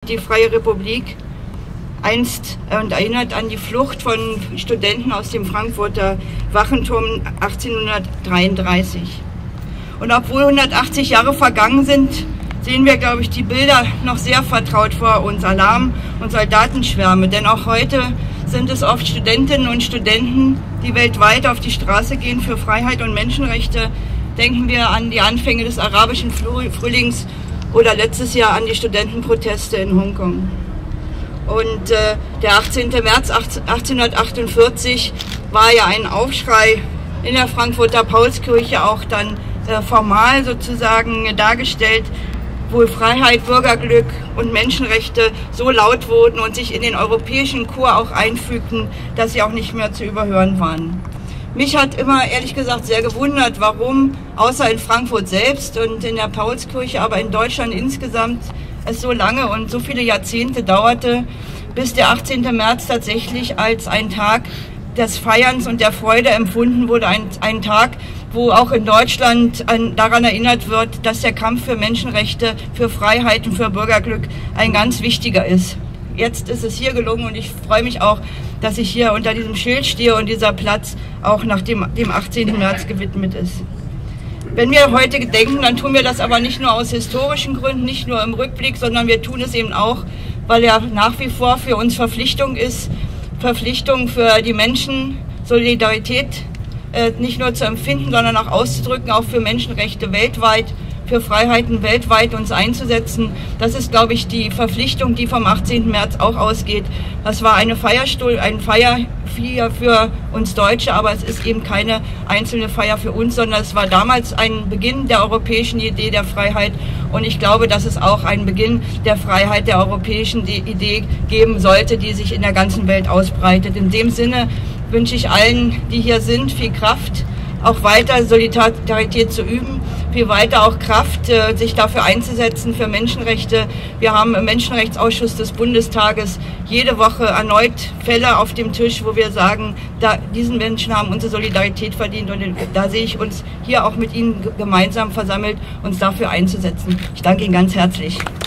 die Freie Republik einst und erinnert an die Flucht von Studenten aus dem Frankfurter Wachenturm 1833. Und obwohl 180 Jahre vergangen sind, sehen wir, glaube ich, die Bilder noch sehr vertraut vor uns, Alarm- und Soldatenschwärme. Denn auch heute sind es oft Studentinnen und Studenten, die weltweit auf die Straße gehen für Freiheit und Menschenrechte. Denken wir an die Anfänge des arabischen Frühlings oder letztes Jahr an die Studentenproteste in Hongkong. Und der 18. März 1848 war ja ein Aufschrei in der Frankfurter Paulskirche auch dann formal sozusagen dargestellt, wo Freiheit, Bürgerglück und Menschenrechte so laut wurden und sich in den europäischen Chor auch einfügten, dass sie auch nicht mehr zu überhören waren. Mich hat immer, ehrlich gesagt, sehr gewundert, warum, außer in Frankfurt selbst und in der Paulskirche, aber in Deutschland insgesamt es so lange und so viele Jahrzehnte dauerte, bis der 18. März tatsächlich als ein Tag des Feierns und der Freude empfunden wurde, ein Tag, wo auch in Deutschland daran erinnert wird, dass der Kampf für Menschenrechte, für Freiheit und für Bürgerglück ein ganz wichtiger ist. Jetzt ist es hier gelungen und ich freue mich auch, dass ich hier unter diesem Schild stehe und dieser Platz auch nach dem 18. März gewidmet ist. Wenn wir heute gedenken, dann tun wir das aber nicht nur aus historischen Gründen, nicht nur im Rückblick, sondern wir tun es eben auch, weil er nach wie vor für uns Verpflichtung ist, Verpflichtung für die Menschen, Solidarität nicht nur zu empfinden, sondern auch auszudrücken, auch für Menschenrechte weltweit, für Freiheiten weltweit uns einzusetzen. Das ist, glaube ich, die Verpflichtung, die vom 18. März auch ausgeht. Das war ein Feier für uns Deutsche, aber es ist eben keine einzelne Feier für uns, sondern es war damals ein Beginn der europäischen Idee der Freiheit und ich glaube, dass es auch einen Beginn der Freiheit der europäischen Idee geben sollte, die sich in der ganzen Welt ausbreitet. In dem Sinne wünsche ich allen, die hier sind, viel Kraft, auch weiter Solidarität zu üben, viel weiter auch Kraft, sich dafür einzusetzen für Menschenrechte. Wir haben im Menschenrechtsausschuss des Bundestages jede Woche erneut Fälle auf dem Tisch, wo wir sagen, diesen Menschen haben unsere Solidarität verdient und da sehe ich uns hier auch mit Ihnen gemeinsam versammelt, uns dafür einzusetzen. Ich danke Ihnen ganz herzlich.